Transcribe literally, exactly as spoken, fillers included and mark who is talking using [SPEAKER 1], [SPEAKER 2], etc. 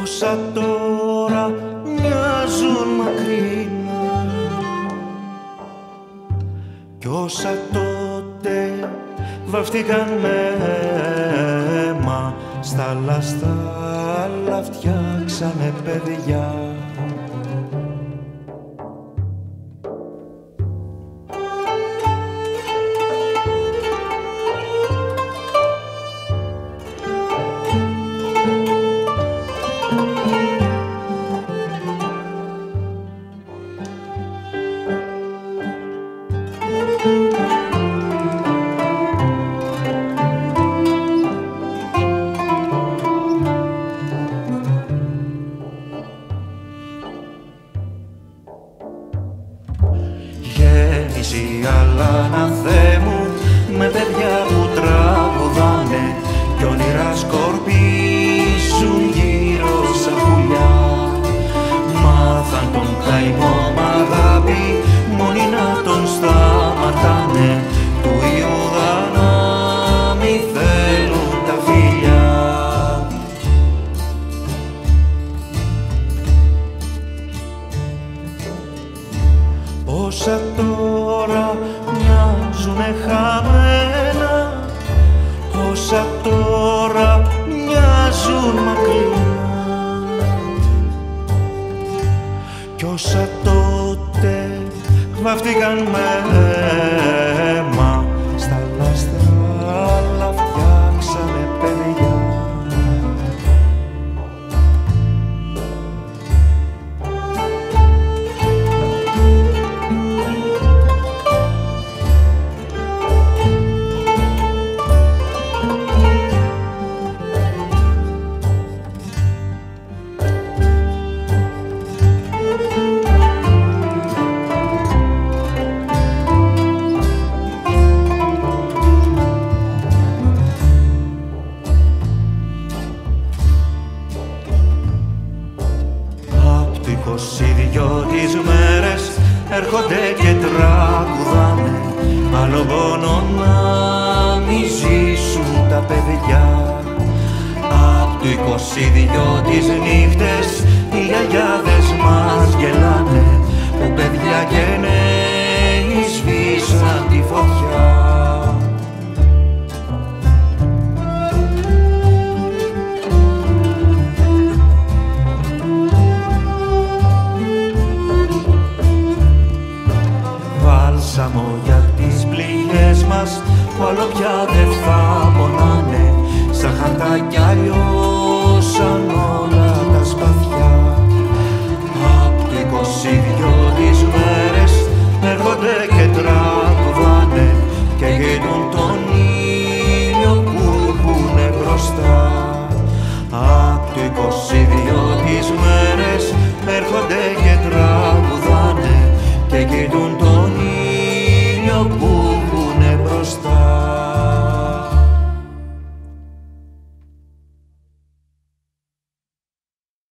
[SPEAKER 1] όσα τώρα μοιάζουν μακρινά κι όσα τότε βαφτήκαν με αίμα στα λαστάλα φτιάξανε παιδιά. Γέννηση αλλά να Θεέ μου με παιδιά που τραγουδάνε κι όνειρα σκορπίζουν γύρω σαν πουλιά. Μάθαν τον καημό μ' αγάπη μόνοι να τον σταματάνε του Ιούδα να μη θέλουν τα φιλιά. Όσα τώρα μοιάζουνε χαμένα, όσα τώρα μοιάζουν μακρινά κι όσα τότε βαφτήκαν με αίμα στα λαστάλα φτιάξανε παιδιά. είκοσι δυο τις μέρες έρχονται και τραγουδάνε άλλο πόνο να μη ζήσουν τα παιδιά. Απ' του είκοσι δυο τις νύχτες οι γιαγιάδες μας γελάνε που παιδιά και νέα